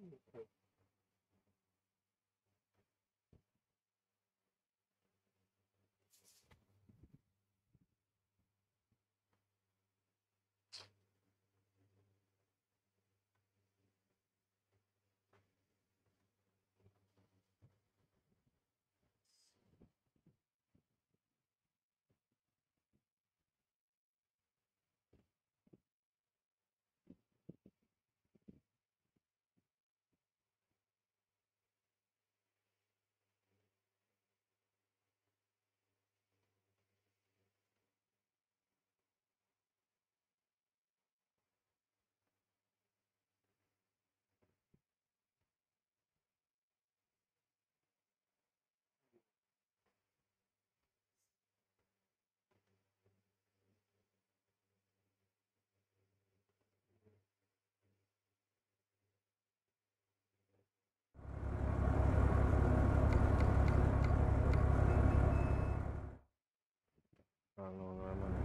Ah, no, no, hermano.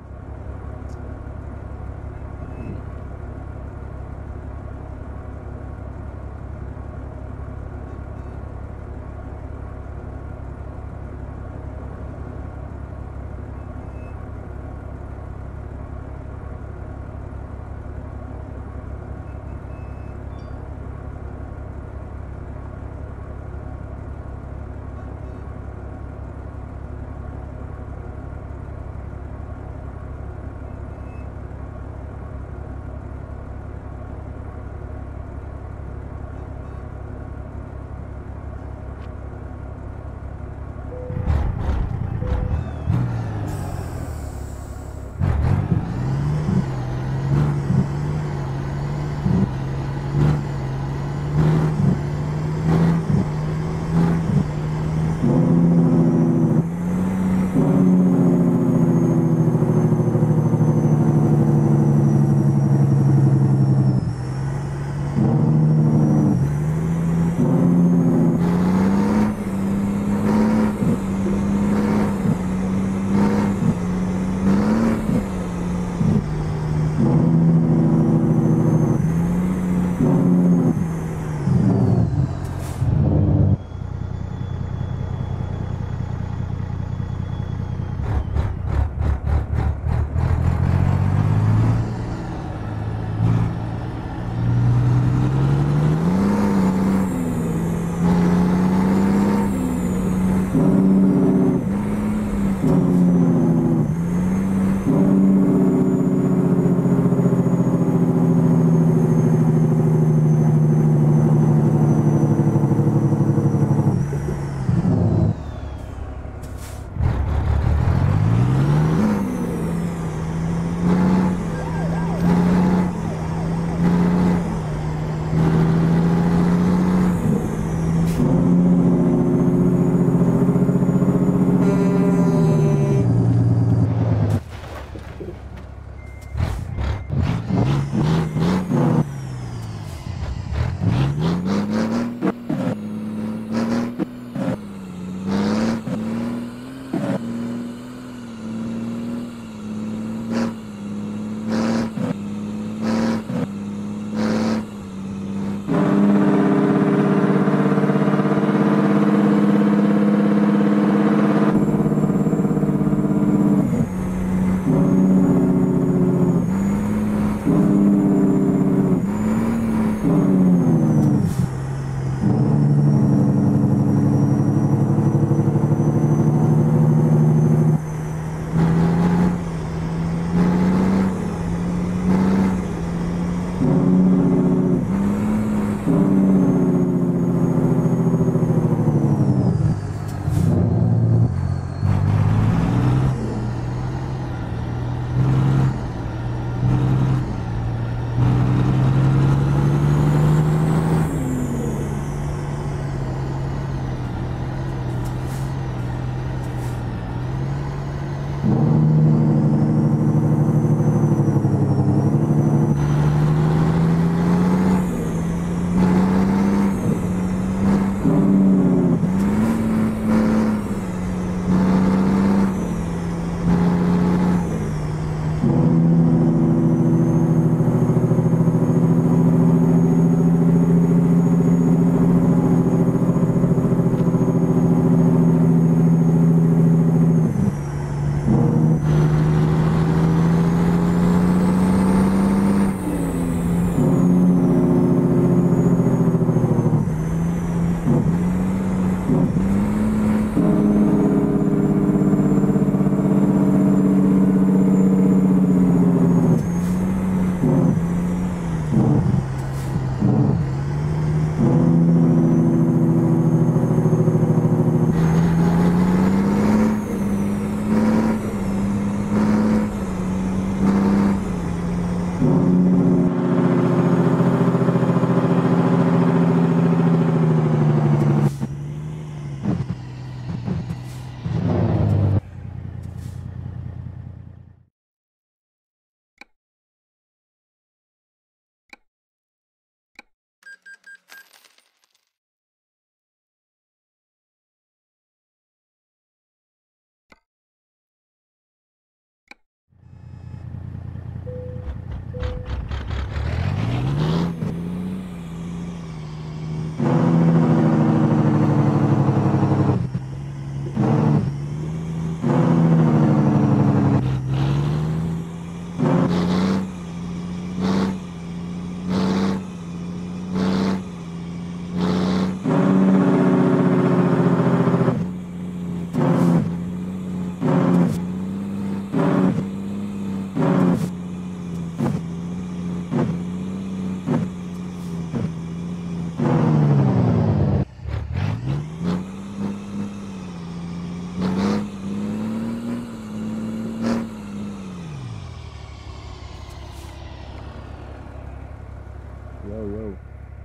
Whoa.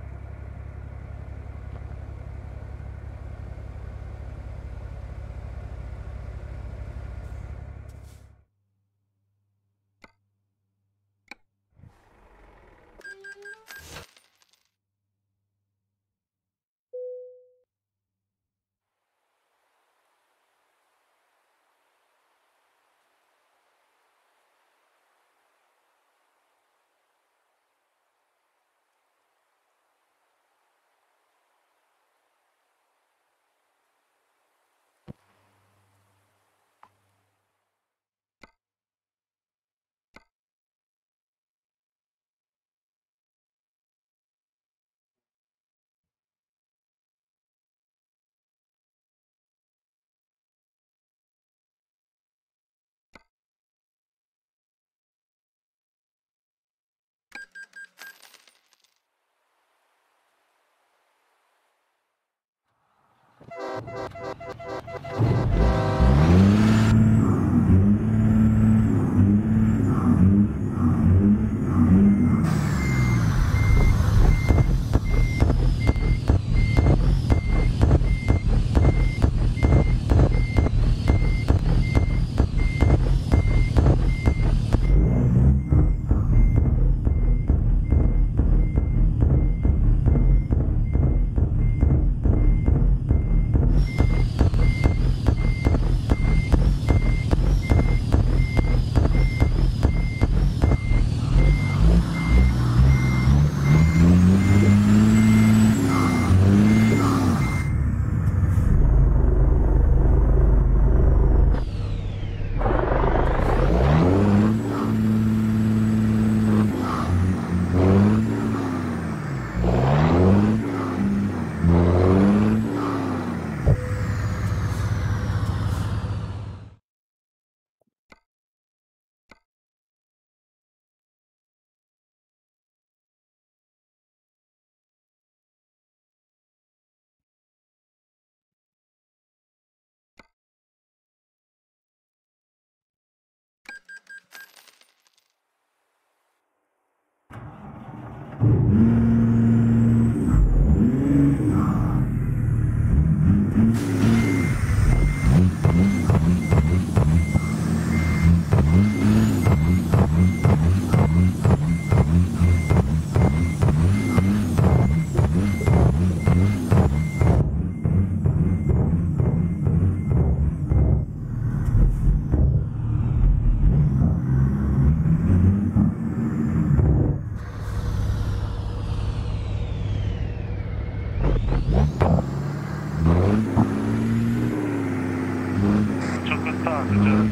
Çok ısrarcı.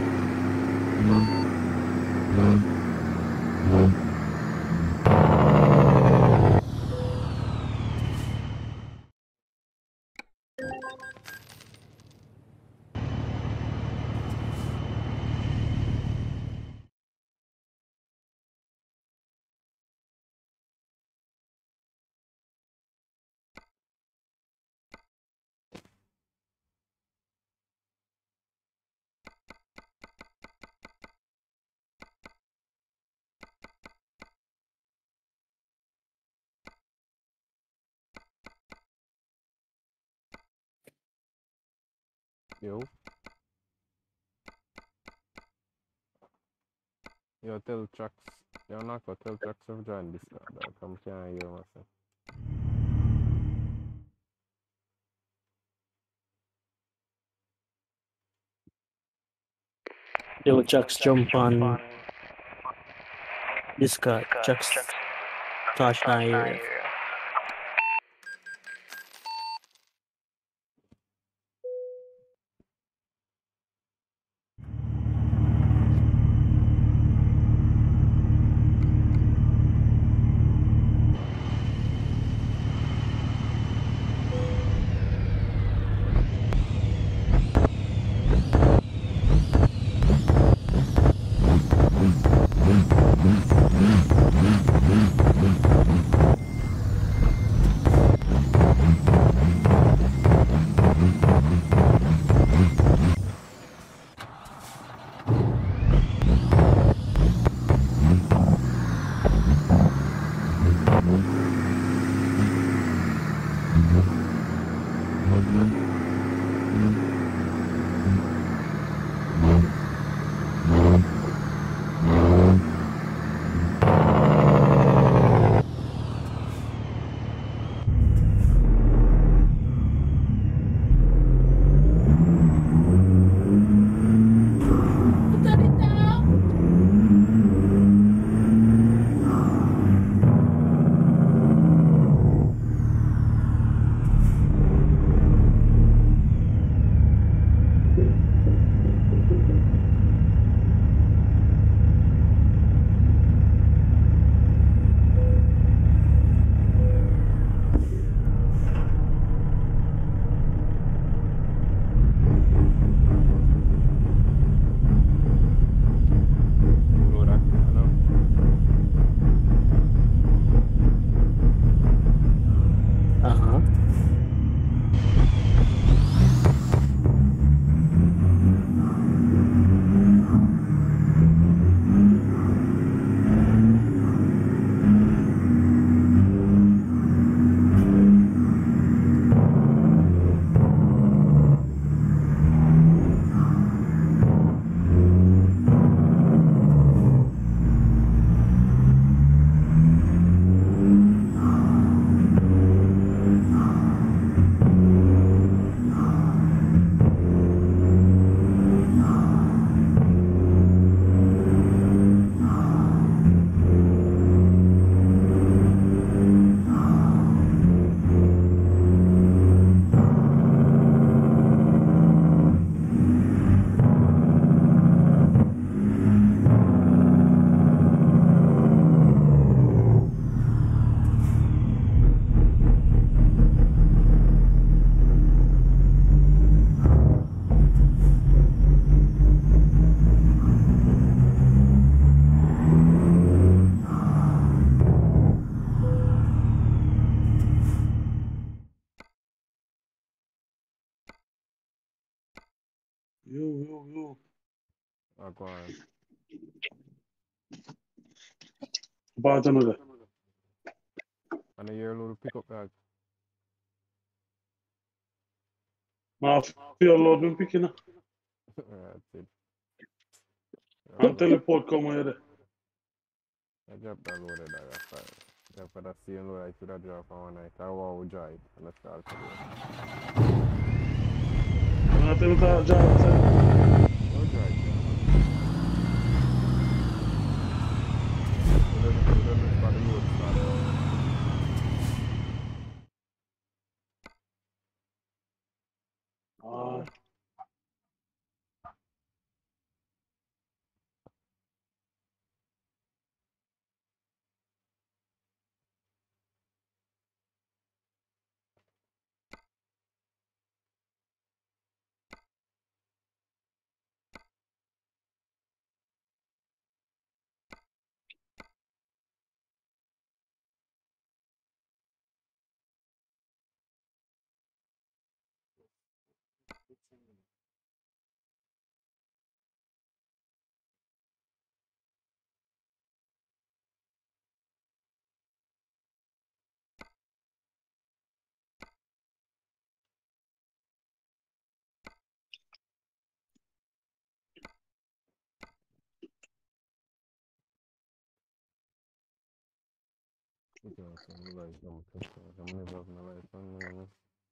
Yo. Yo, tell Trax. Yo, knock out. Tell Trax to join this. Come can't hear myself. Yo, Chucks, jump on Discord. Chucks, touch my area. you. Go on. About another. And a year load pick up that. I feel load me picking up. That's it. And teleport come here. I dropped that load of that fire. Just for the same load I should have dropped for one night. I want to drive and I start today. And I tell you that job, sir. No drive. We don't look for the load start now. Okay, so I'm like, I'm never have my life.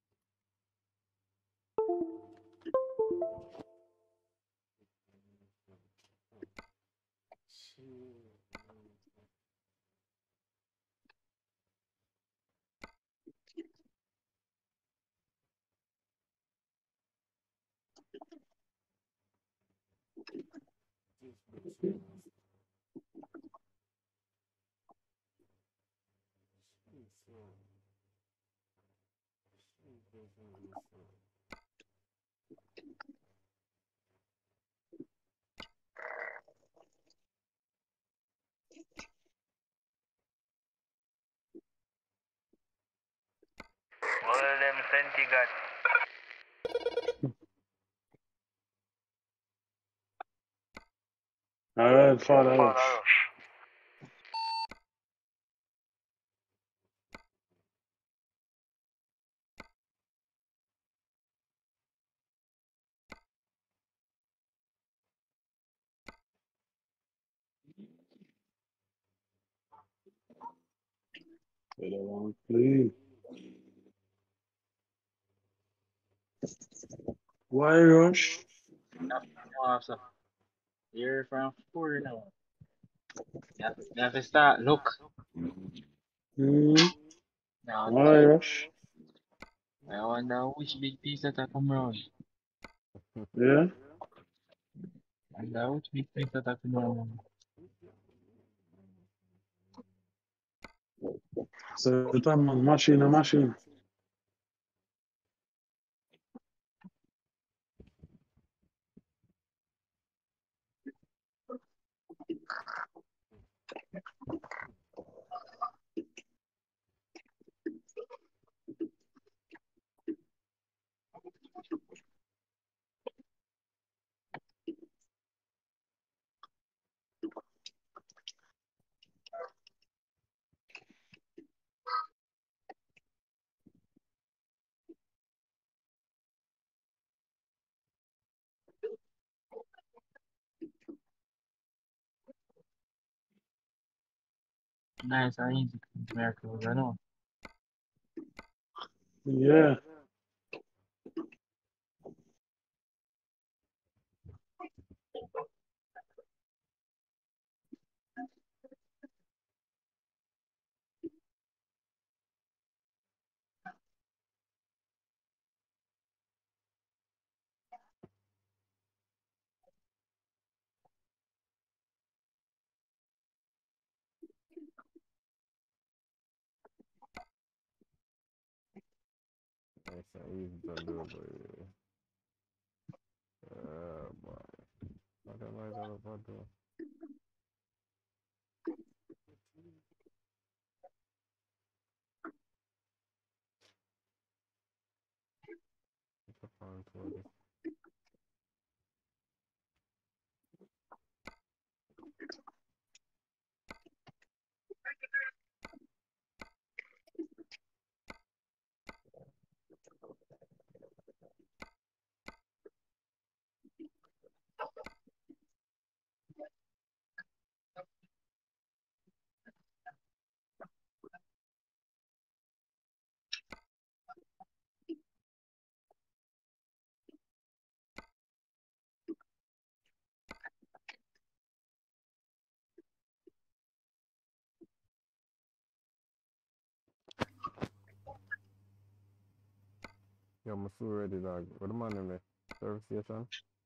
All of them plenty got. All right, Father Father Rush. Rush. They don't want to play. Why Rush? So you're from 4 now. You have to start look. Now Why Rush? I wonder which big piece that I come around. Yeah? I wonder which big piece that I come around. So the time on machine. Nice and easy miracles, I know. Yeah. Nice and easy to do, boy. Boy. What am I gonna do? It's a fun tour. Yeah, I'm so ready, dog. What the man in there? Service station?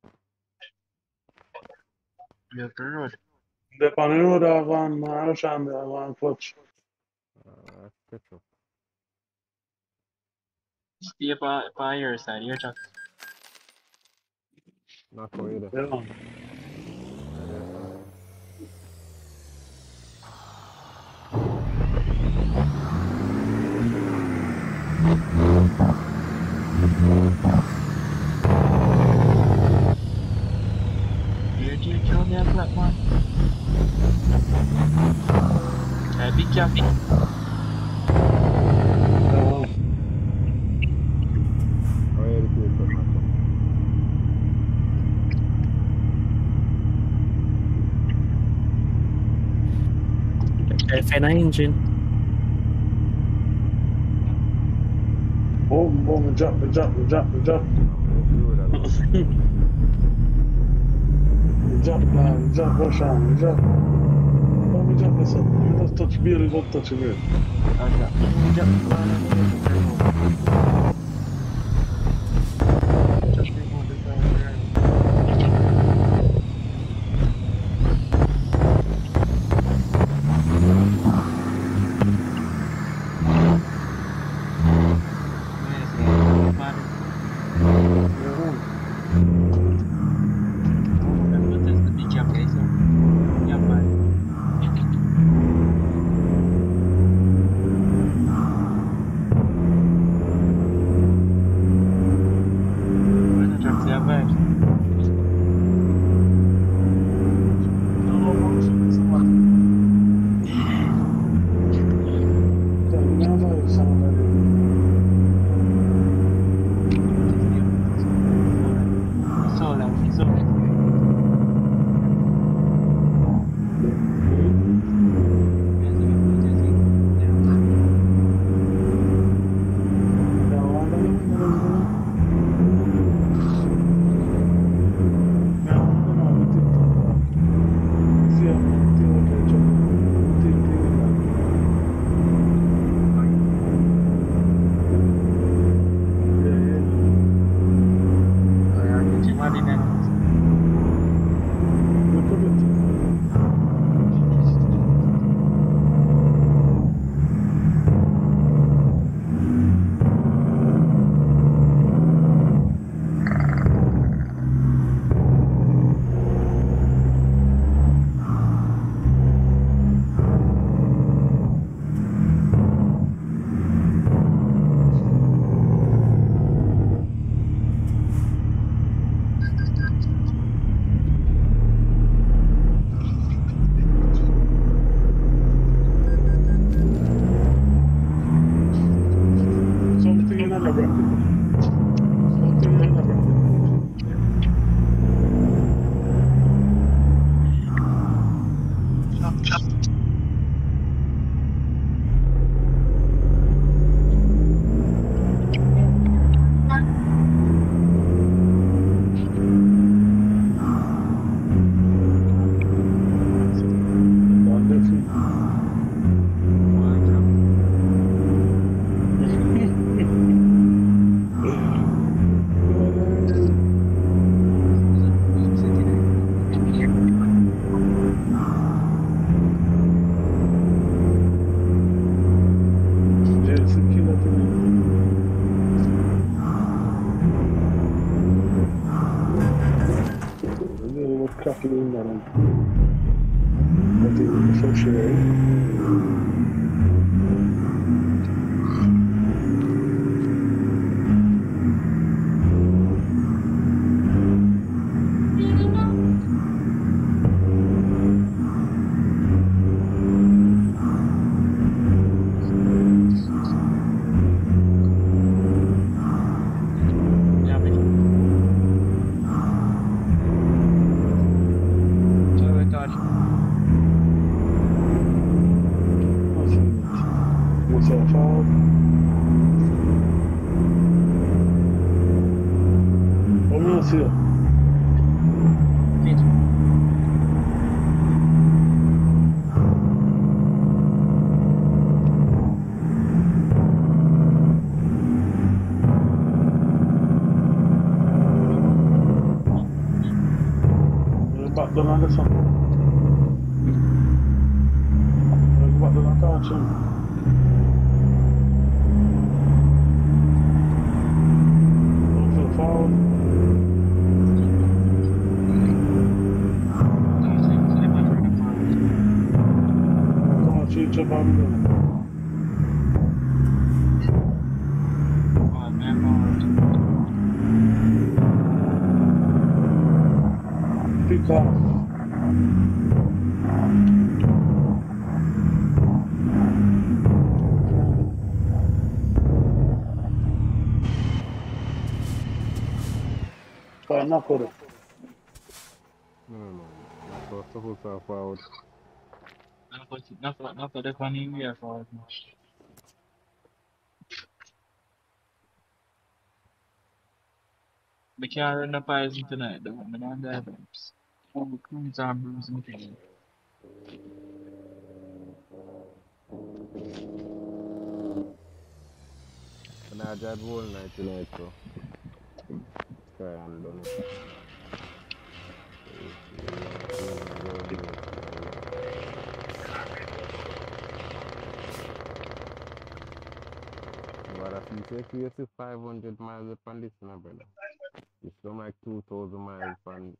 Milton Road. They're on the road of Irish and Clutch. Catch up. Stay for your side, your truck. Not go either. Yeah. Right there, son. Your team show me a black man. Big jump. Oh, yeah, the kid cut knock up. FN engine. Boom, boom, drop. I'm going through that. Drop, rush on, drop. Oh, we drop this up. You just touch beer, you don't touch beer. this one. What did I touch him? Look for the foul. Come on, shoot your bum. Pick off. Try knock with it. No. That's supposed to have forward. Not for the funny we are for. We can't run the poison tonight, though. I'm not there. Oh, comes on, bruise and pain. And I drive whole night tonight, so try and done it. But if you take you to 500 miles upon this, my brother, it's still like 2,000 miles from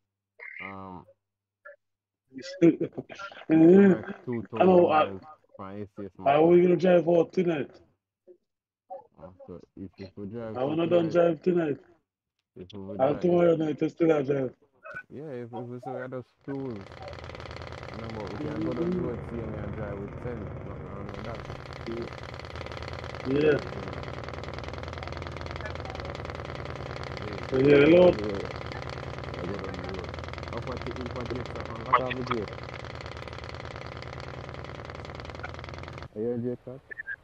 like 2,000 I know, miles from ACS how are Matter. we gonna drive out tonight? So if we drive I to wanna done tonight, drive tonight. if we I'll drive, tomorrow night I still a drive. yeah, if we still got those tools, you know, but we can go down the road, see me and drive with 10, nothing wrong with that. Yeah. Yeah, Lord. I go down the road. How far to eat for Jake Sack on? What have we Jake? Are you a Jake Sack?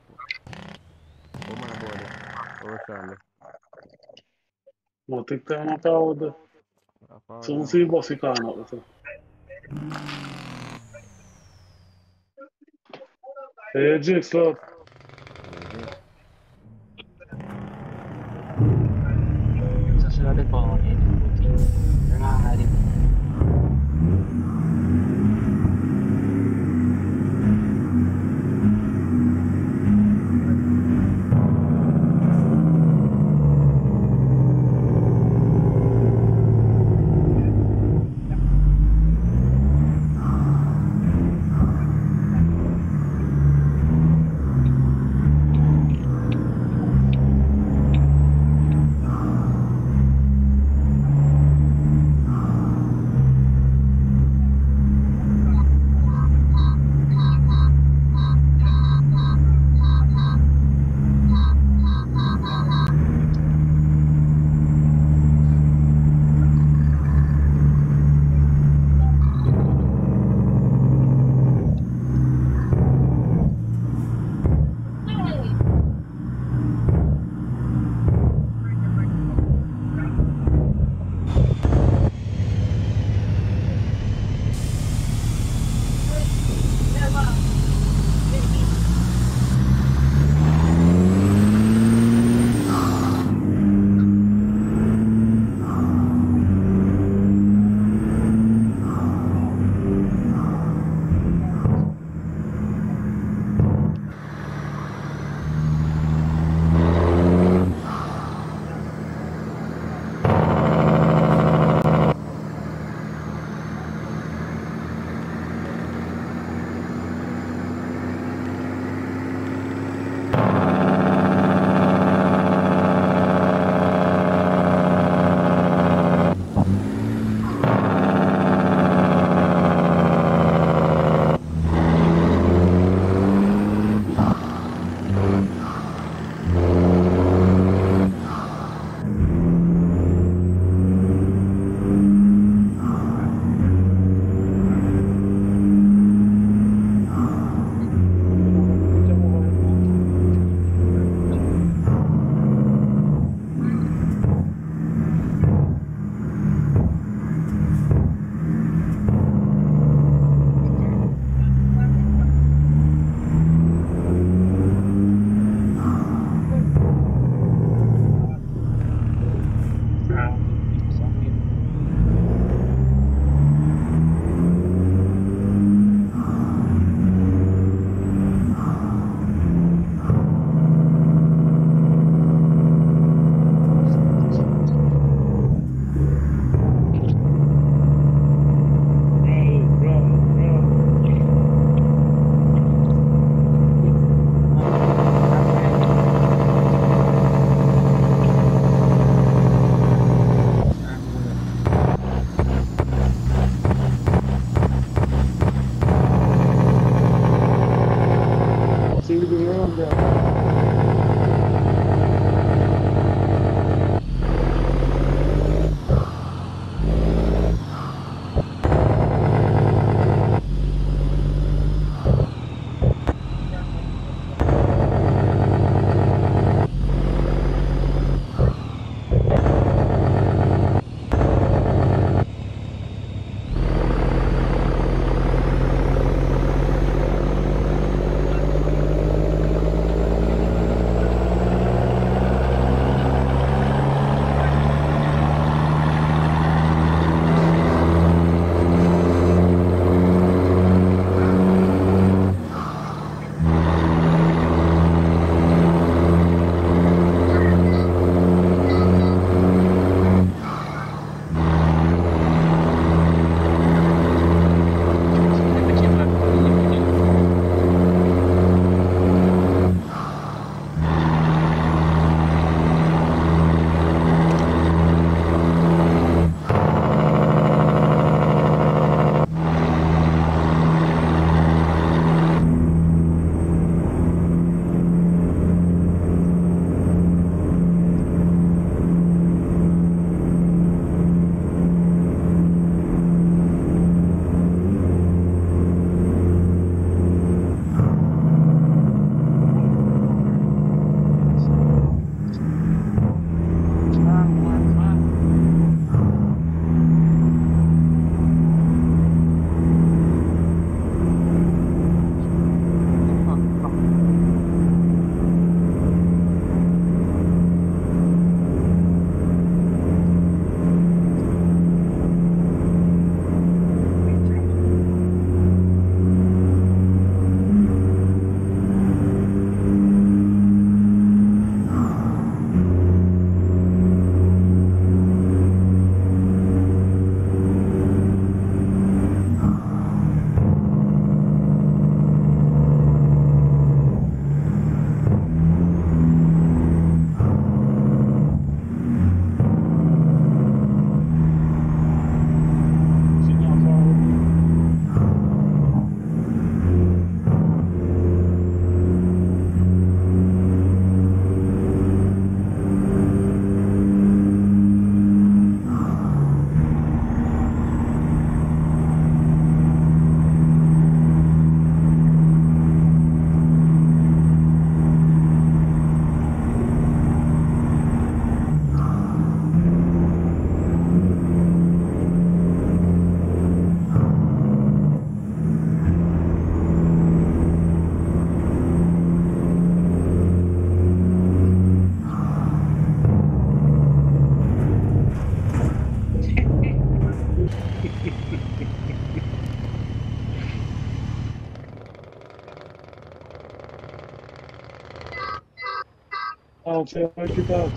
Oh my boy, oh Charlie. No, take time out of the. So we'll see bossy car out with it. Hey, Jake, Lord. So sila de po. Rari. Out, yeah, make it out.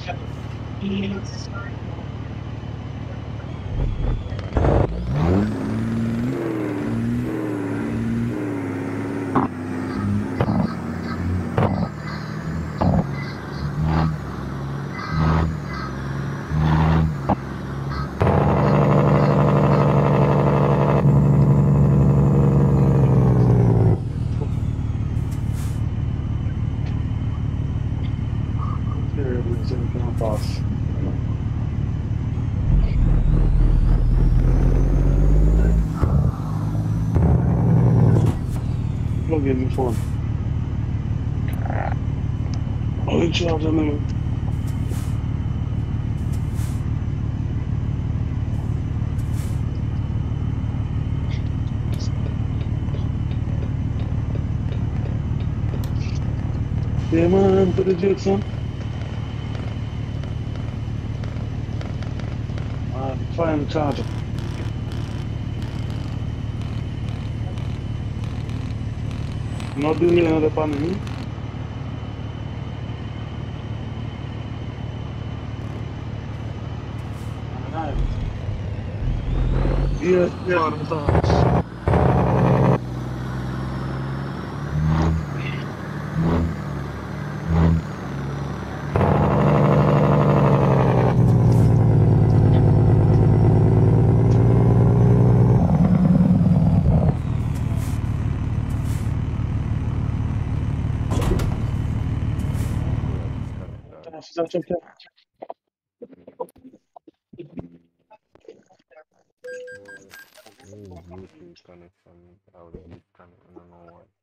Terrible, it's in the pass. Plug in the phone. Oh, in charge of them. Yeah, man, put the jets on. Find the charger. Not doing another panel. Yeah, yeah. That's okay. Bluetooth connection out of disconnect. I don't know why.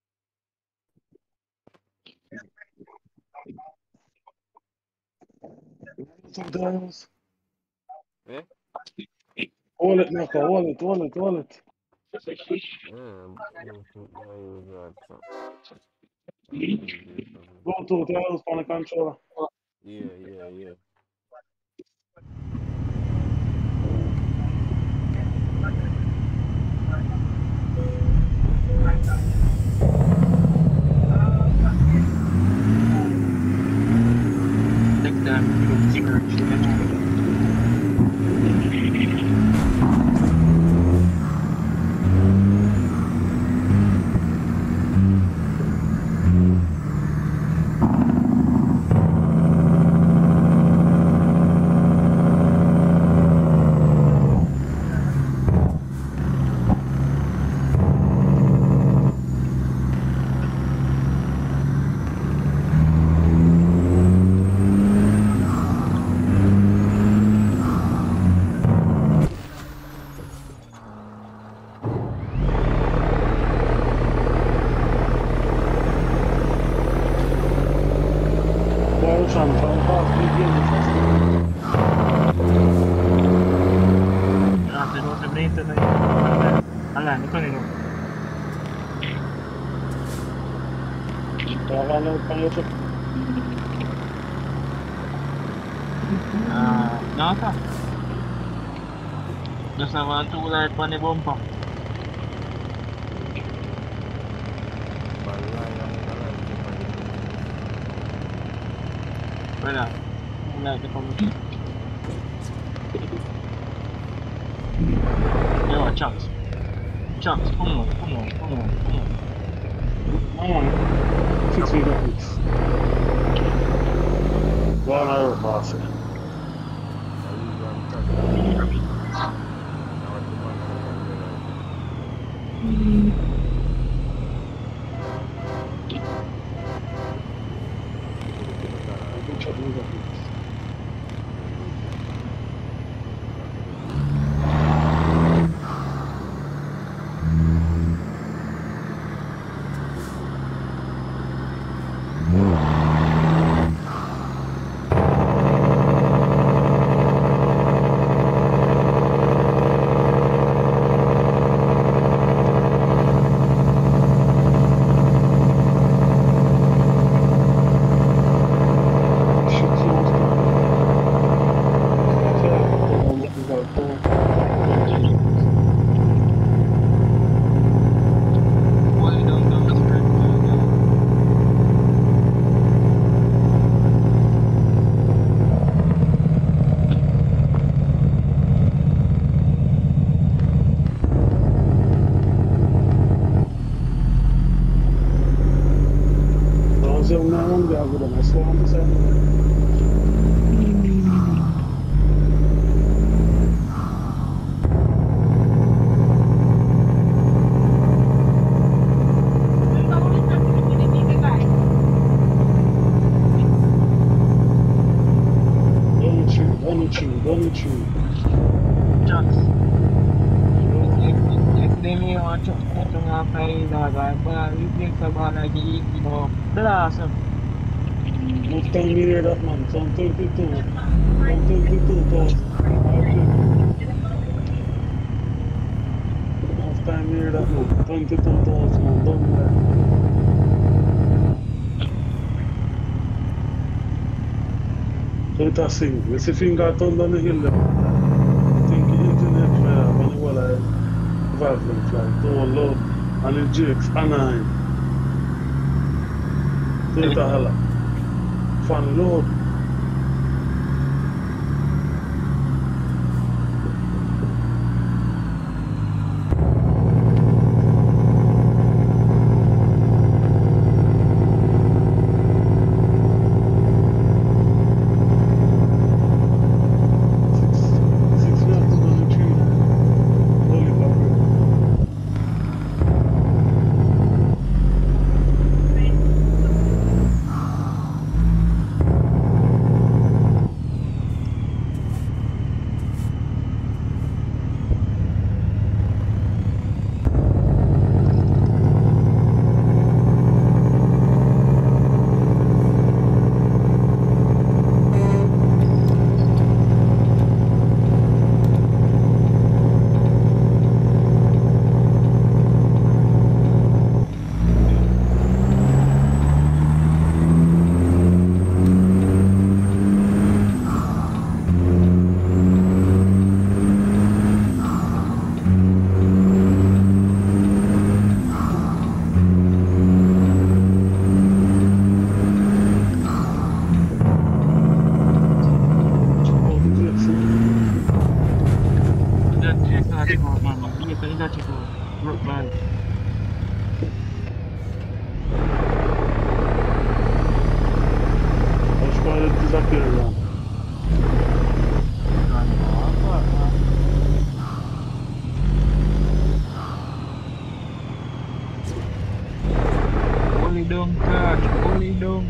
Sometimes. Eh? Hold it, Naka. Hold it. Yeah, Bluetooth. I use that. So. Easy, Go to the house on the controller. yeah. Next time, search. Well, trying to find fast. Grazie, non sembra niente. Allora, non sono nata. Nasa mga tulad pa ni Bomba. Wala. Wala ka pa mo. Yo, Chunks. Chunks, come on. Fix me that fix. Go on out, boss. with them. I slow on the side. Don't chew. Chucks. Yesterday me on Chuck ito nga kay Daga. Ba, yung sa ba lagi mo. Dalasan. What time you hear that, man? Some 22. Some 22,000. Last time you hear that, man? 22,000, man. Don't worry. So it's a thing. You see finger turn down the hill there. I think the internet fire when it was like Valve fly. Don't load. And the GX Anaheim. So it's a holla. Fan load. Six left to go to three. Holy cover. Oh, the GX. Rock band. Watch why it disappear around. Boleh dong kak, boleh dong.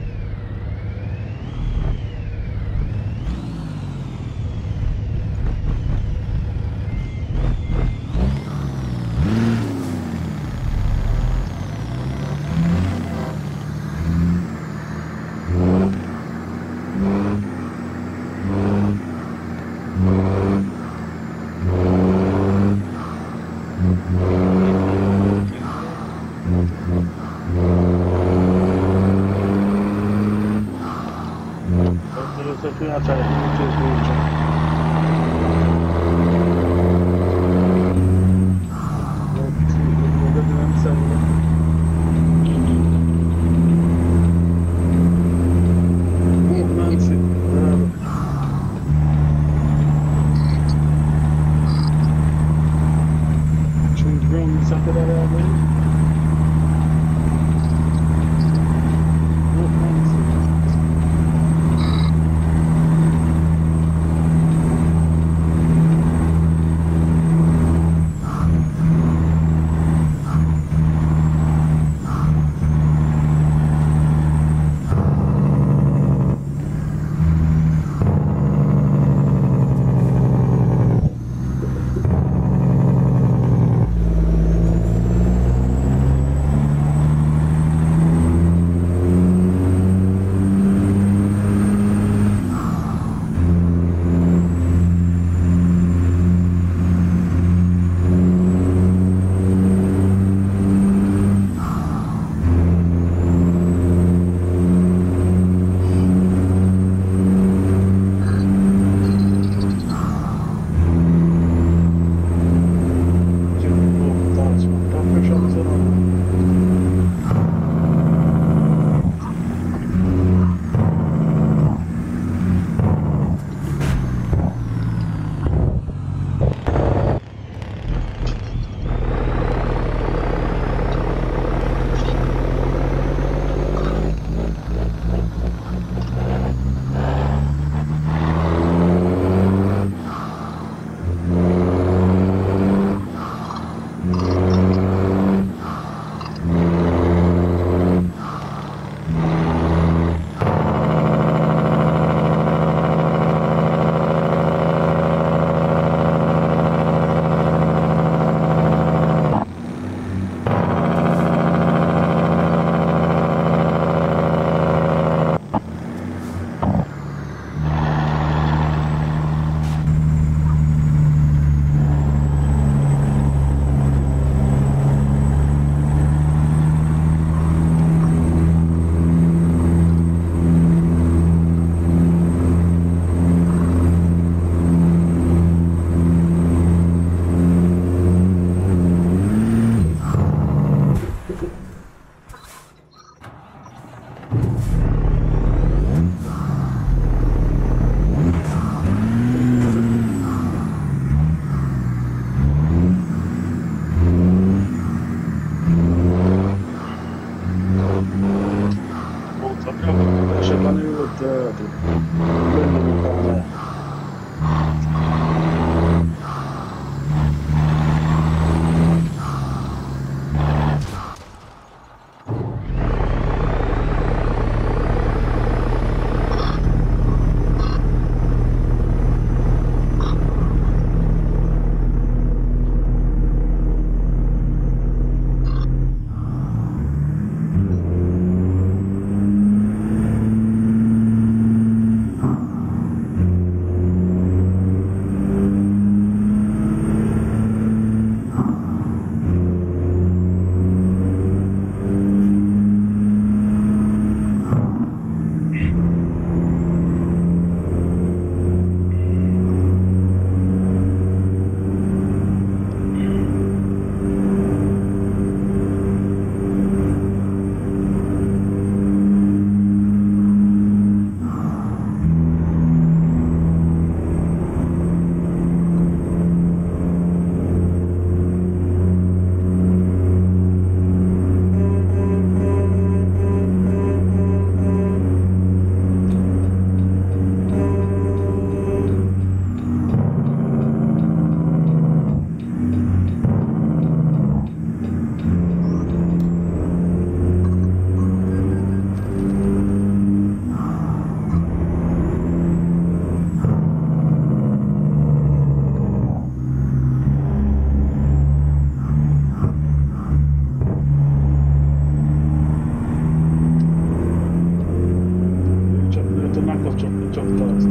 truck fast.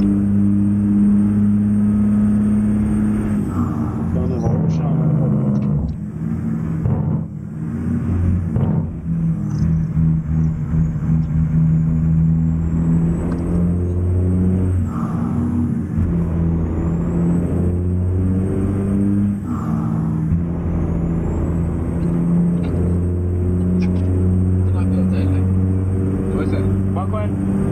Can't never rush on and What's that? What one?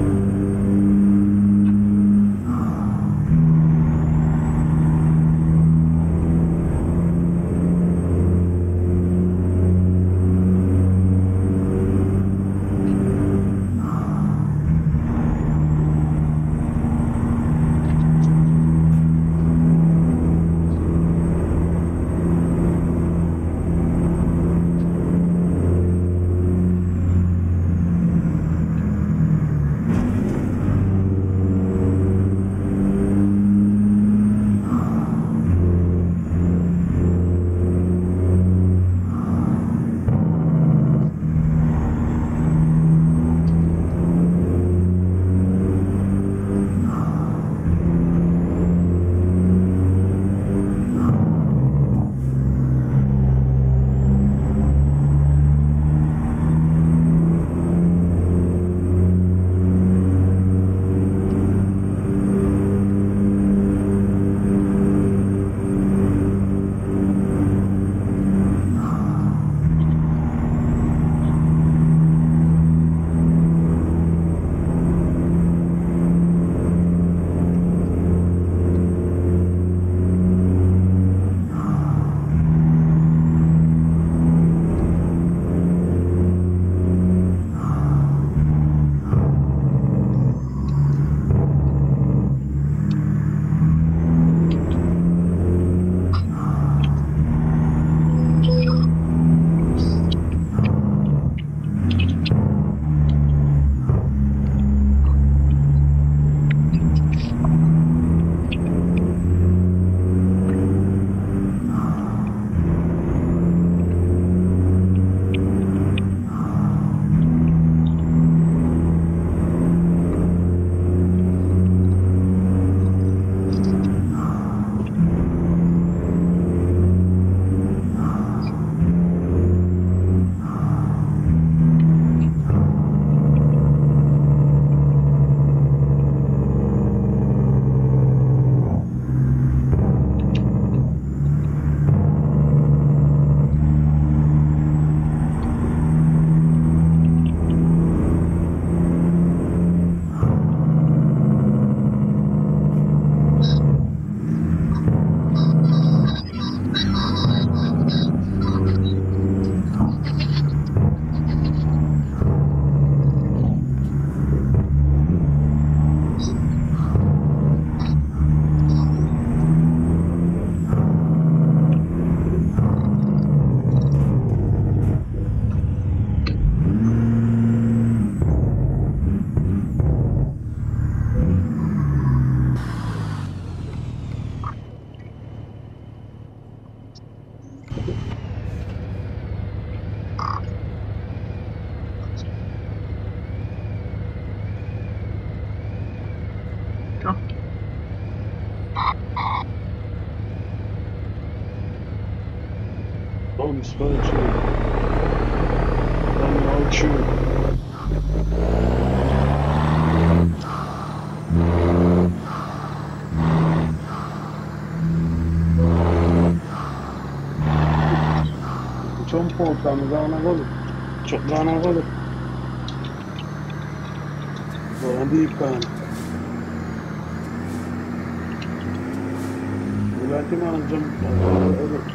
I'm spell true. I'm all true. Jump out and down a gully. Chuck down a gully. Go on deep can. You like him and jump out.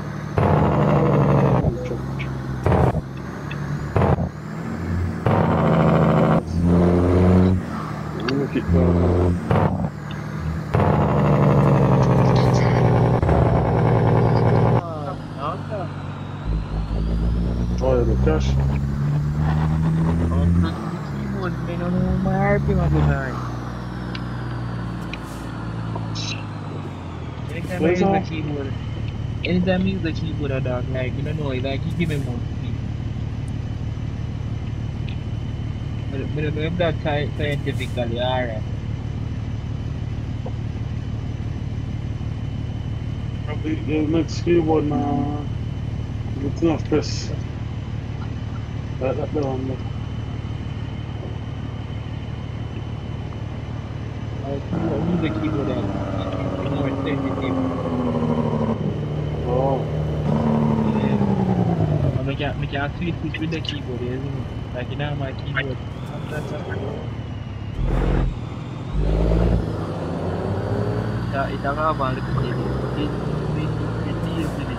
Look at that. Oh, the cash. Anytime I use the keyboard, a dog, like, you don't know, like, you give me more speed. I don't know if that's scientifically alright. The next keyboard now, it's enough press. Like that down there. Use the keyboard that is more sensitive. Oh, Yeah. I can switch with the keyboard, isn't it? Like you know my keyboard. It's a rabble to tell you. It's easy.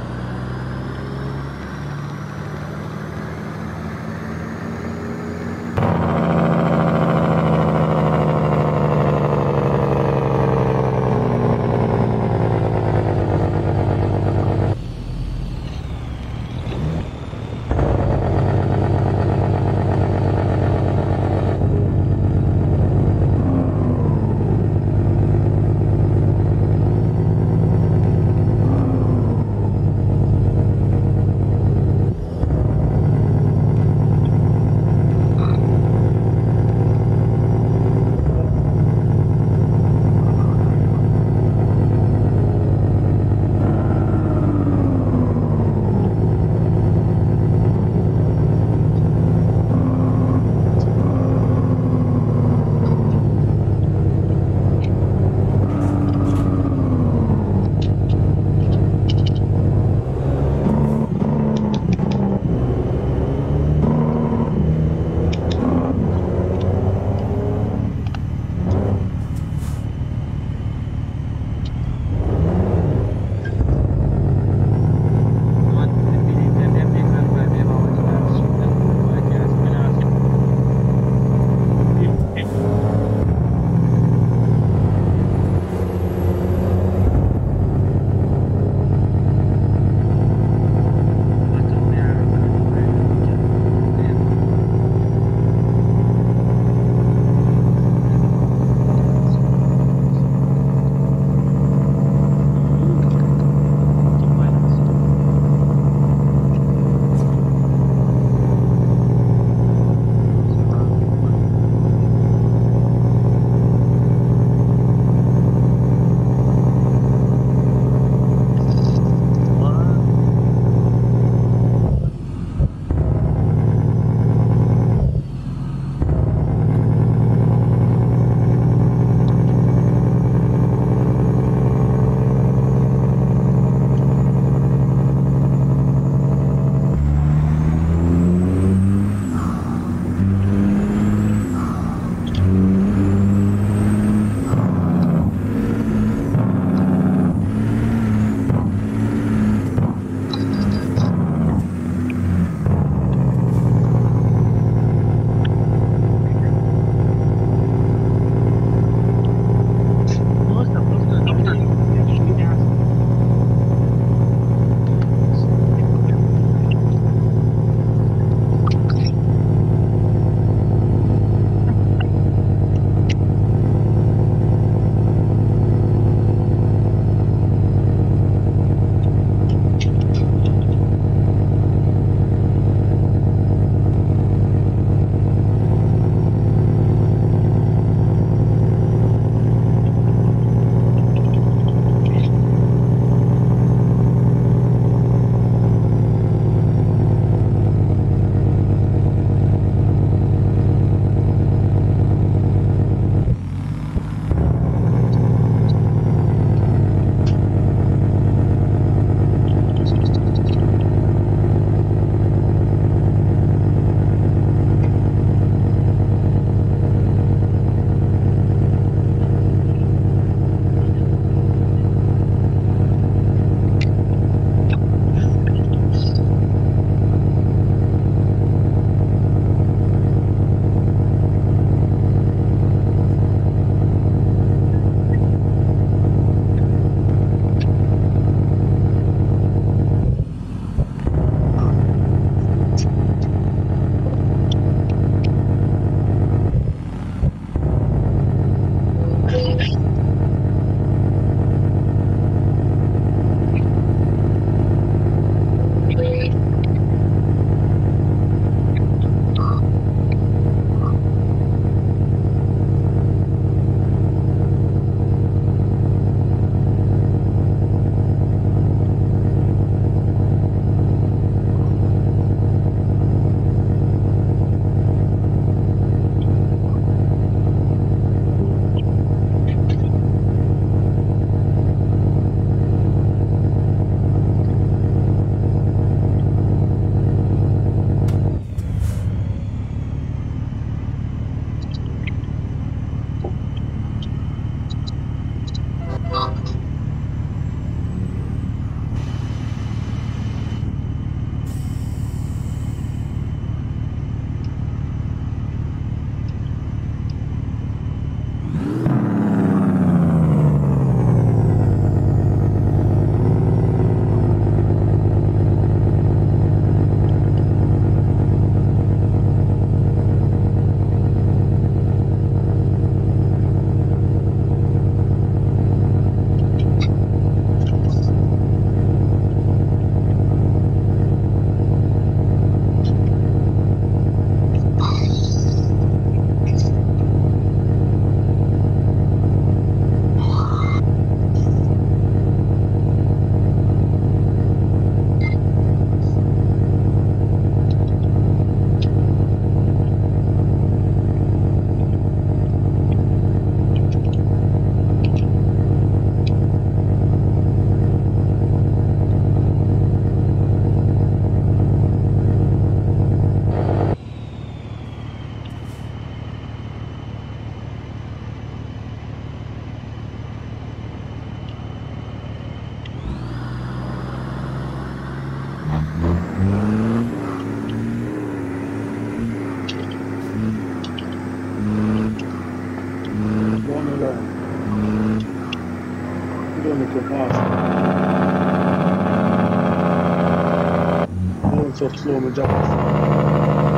so slow, me drop off.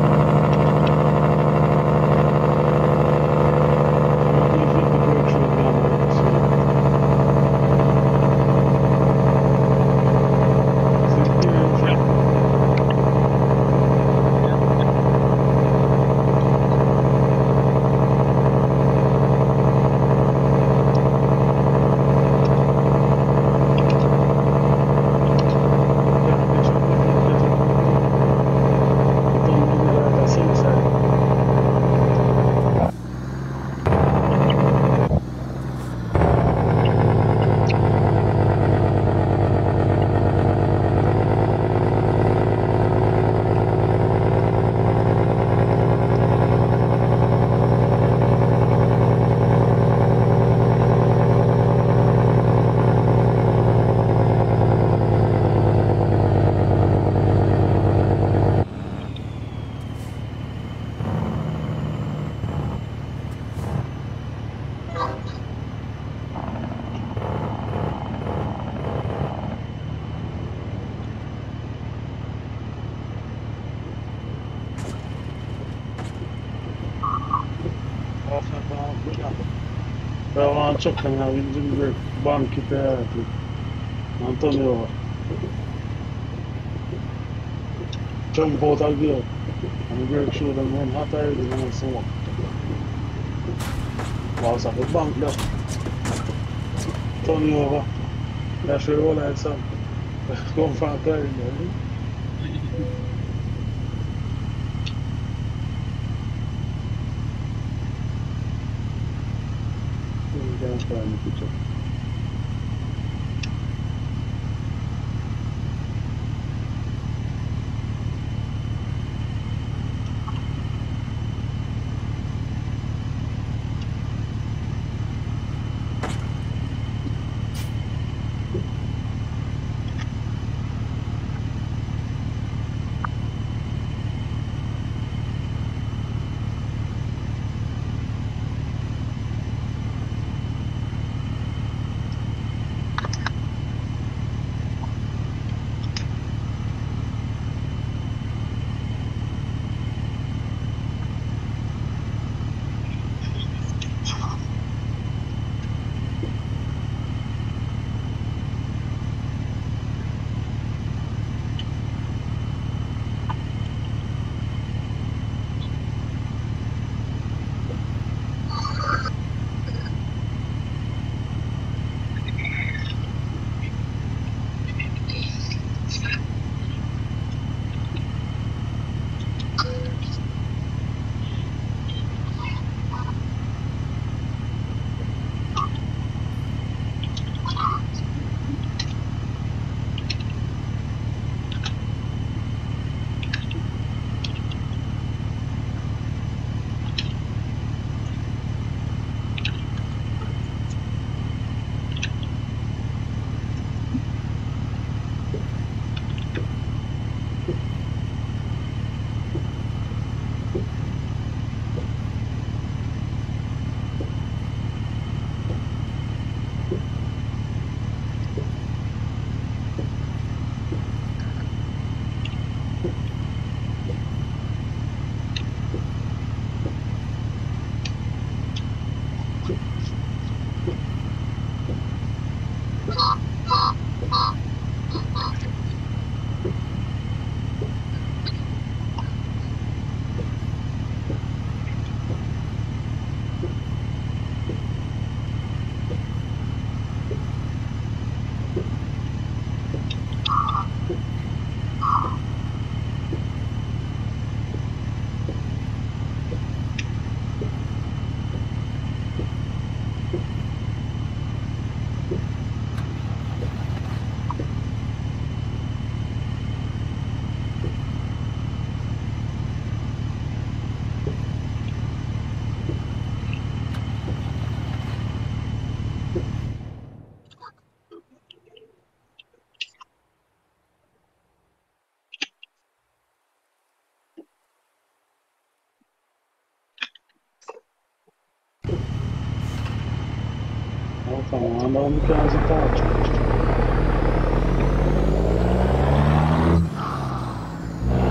I want to check and have engine brake, bank it and turn it over. Jump out of gear and the brake show them run hot already and I say, once I the bank there, turn it over, that's where you roll like some. Come from clearing there. You can find the picture. Come on, não quero hesitar.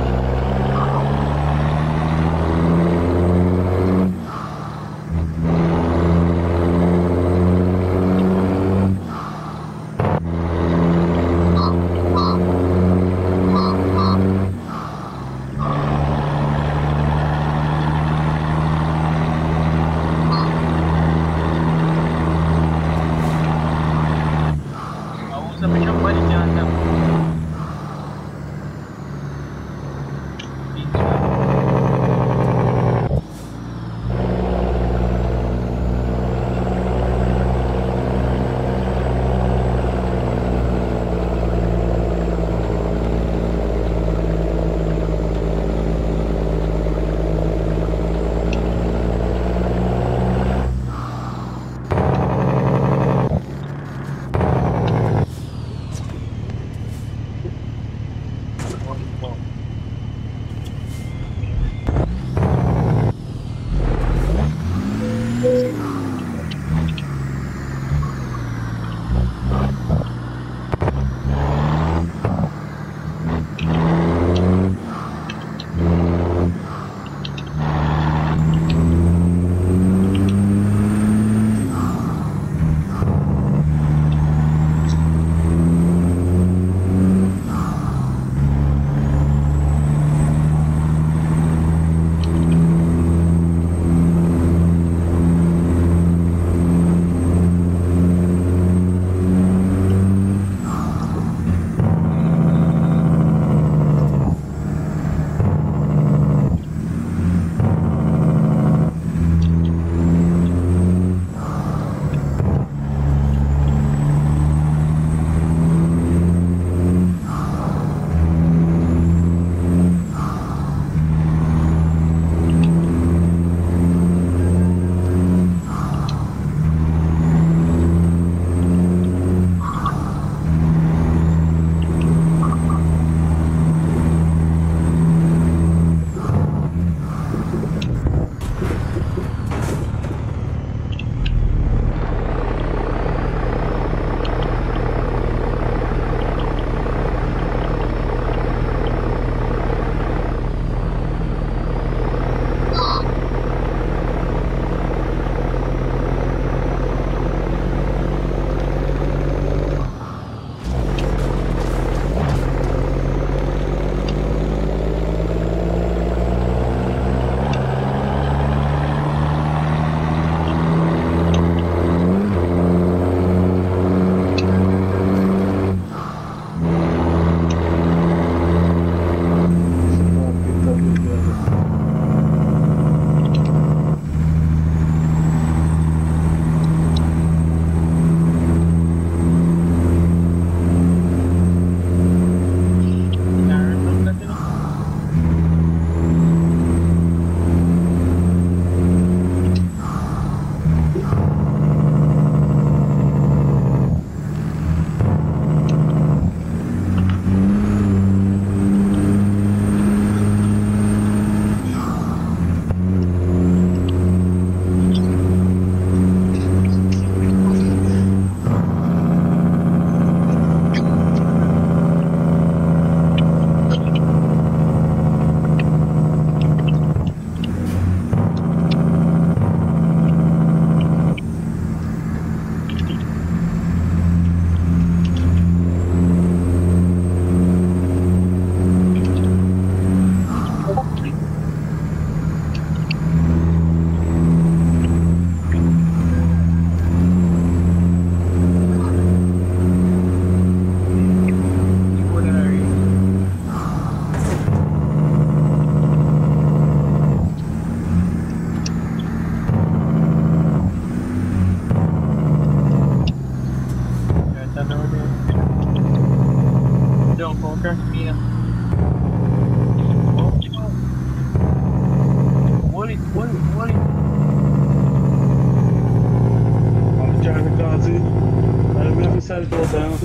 light out there.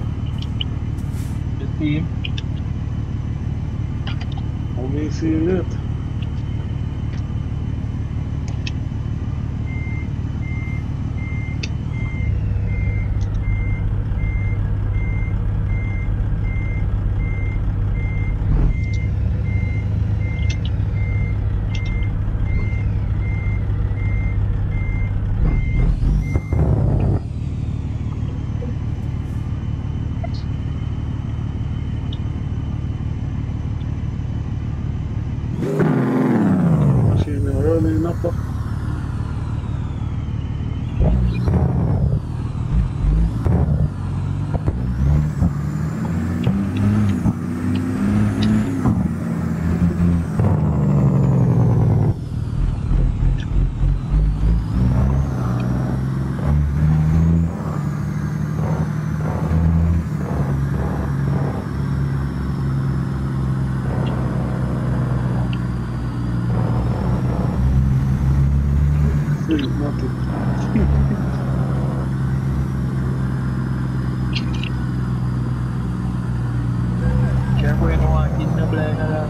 The team. I may see you later. Machine running up. Nothing. Careful yung mga kidnaplay na lang.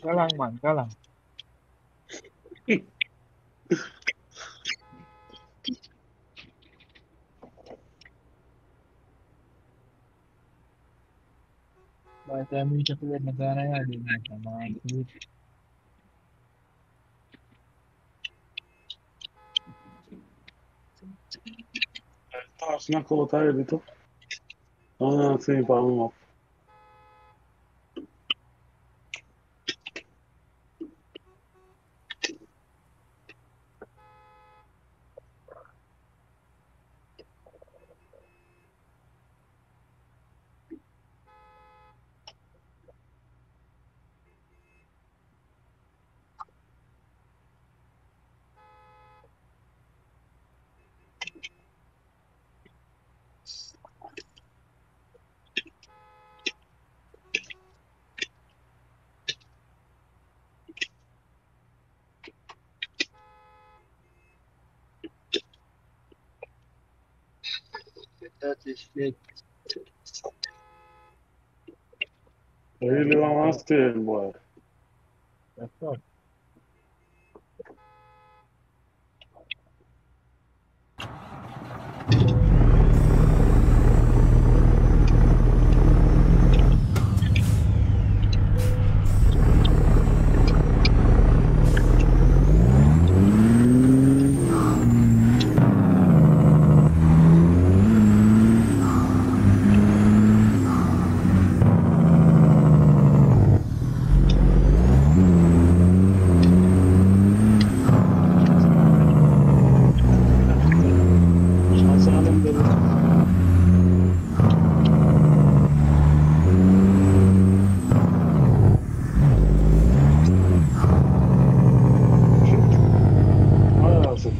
Galang man, galang. By the time you check it, magana yan, di na siya mga tweet. Taas na ko tayo dito. Ano na natin yung pamamap? That is it. I really want to stay, boy. That's all. Masalam dito. Ay, aso.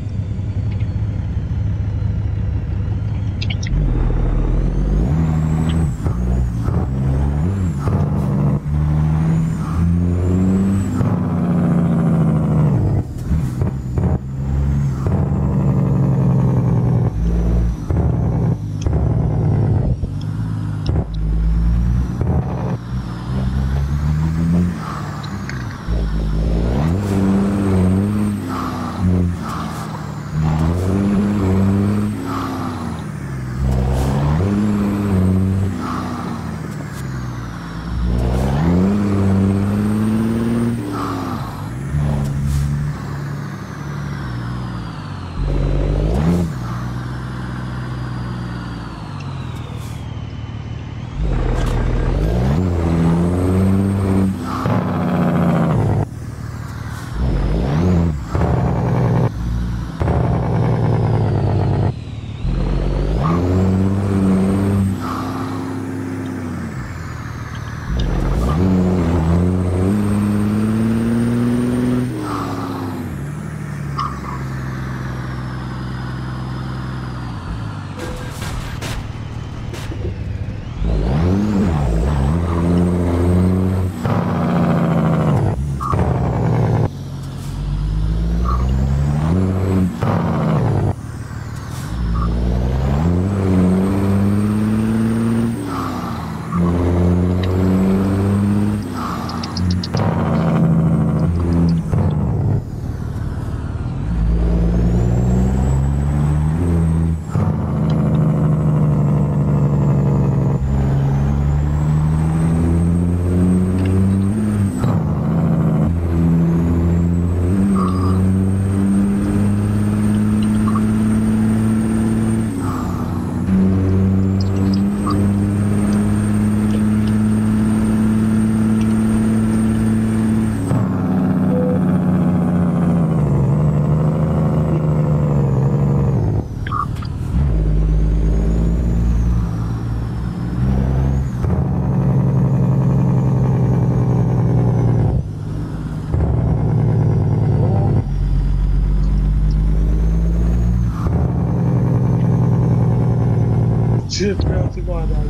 Shit, penalty ba dahil?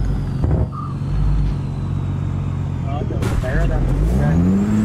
Kaya na.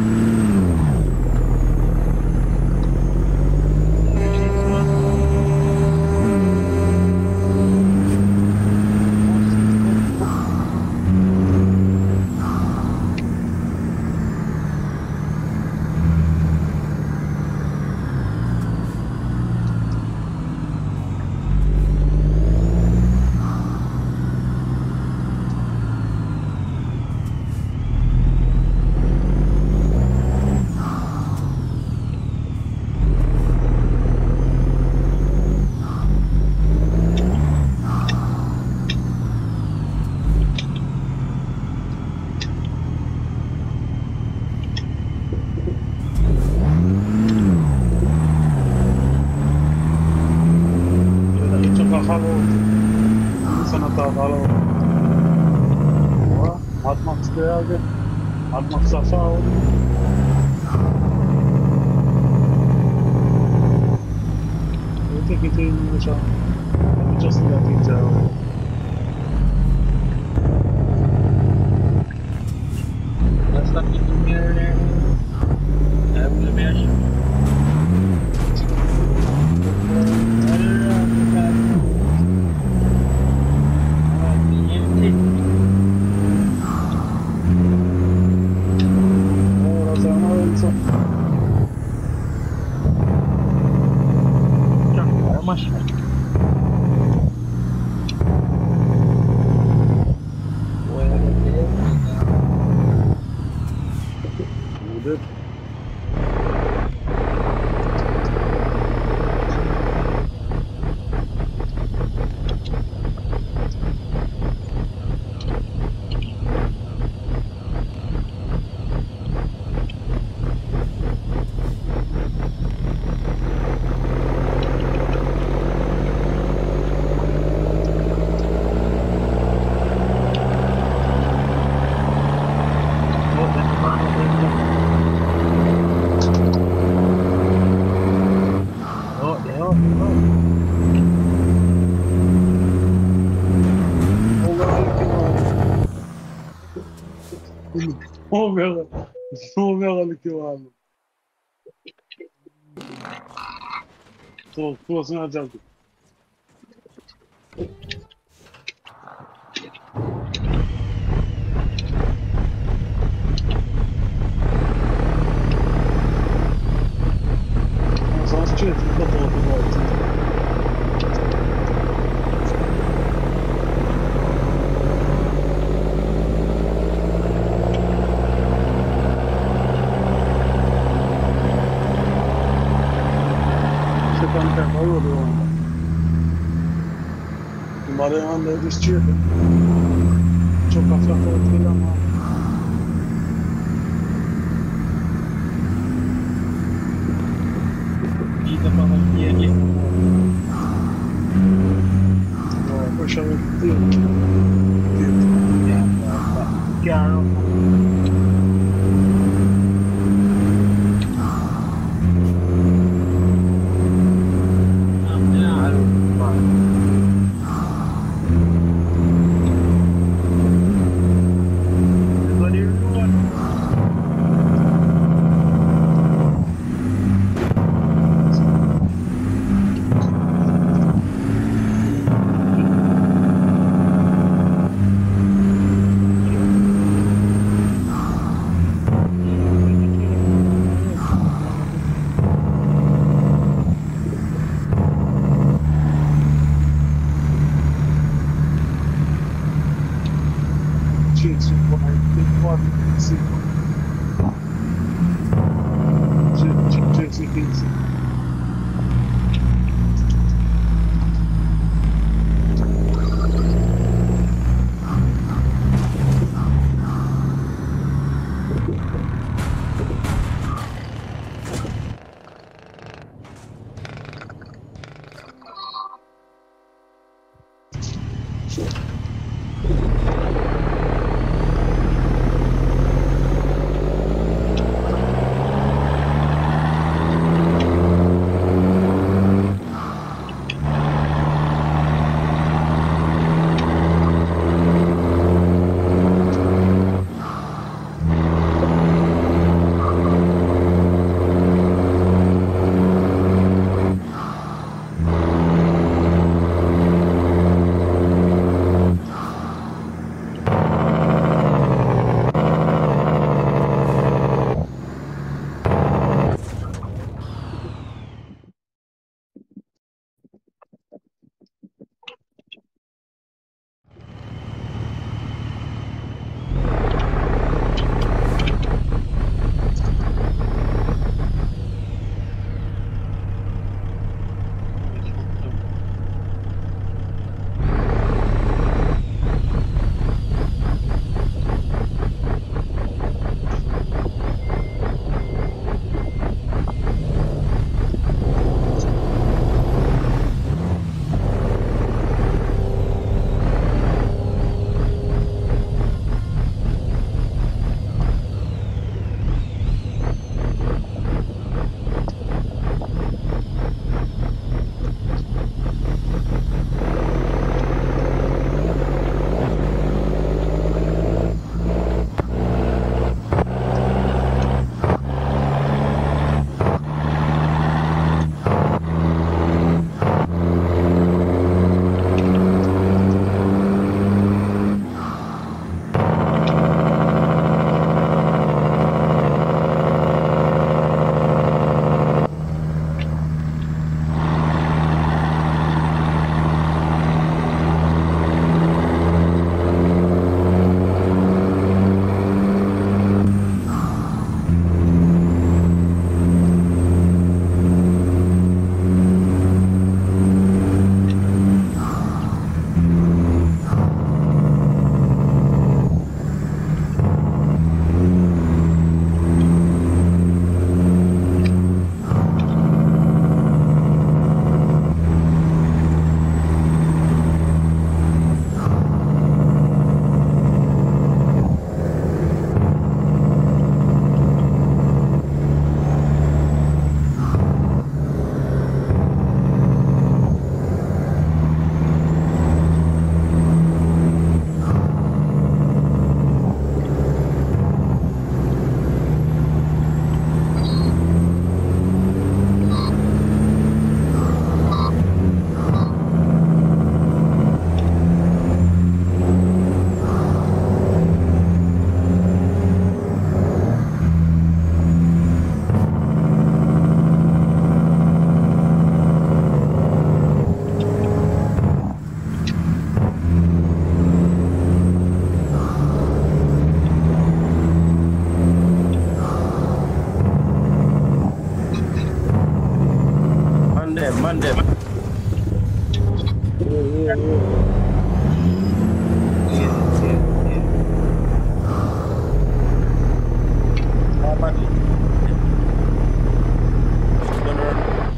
Hello. What? Mad Max there again? Mad Max Safari? You take it in the shop. Let me just see that detail. Let's not keep the mirror there. I will imagine. לא אומר על קיואנו. טוב, פה עושים את זה. אז צ'ט, לא טוב בבית. Mariano è discesa. C'ho caffè forte la mano. Dito pa ng piedi. No, poi c'è il tempo. Chiaro. man them. How about it? Don't run.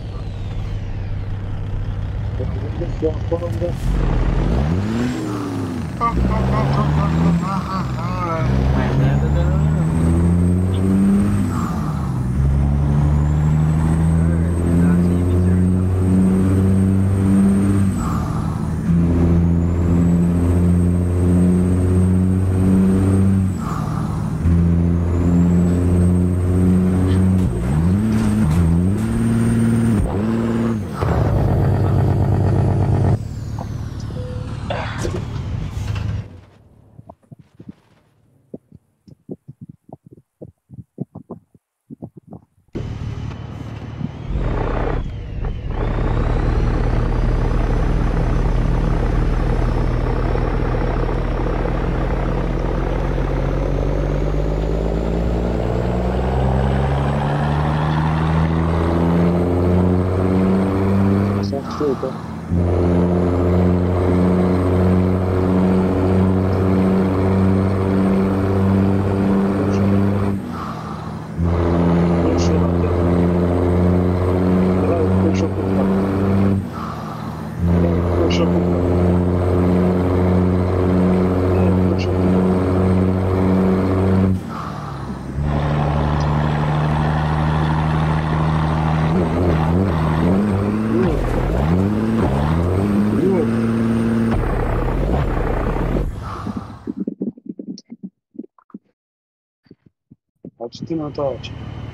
Still touch.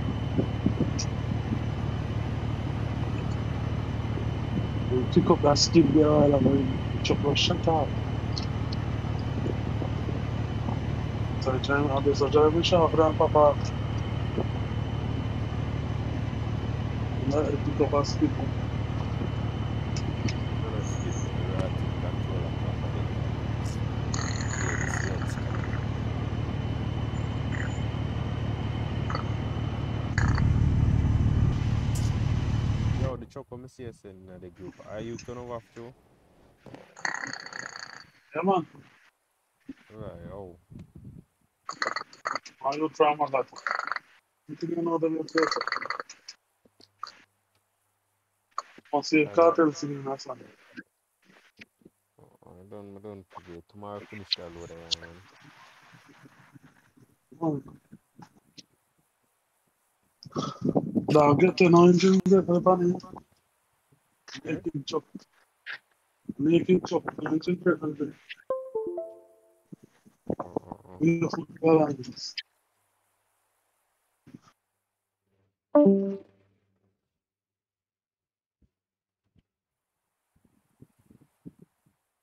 We pick up that skip there while I'm chop a shut up. So I'm just driving sharp around Papa. Pick up a skip. Gonna skip the erratic controller properly. Yeah, the sleds coming. Yo, the choco me see us in the group. Are you turn over too? Yeah, man. Right, oh. Are you trying my that? You think you know the location? I see a I cartel singing that song. I don't today. Tomorrow finish that load there, man. Dog, get the engine there for the bunny. Sorry? Making chop. Making chop. Engine preference. Oh. We have balance.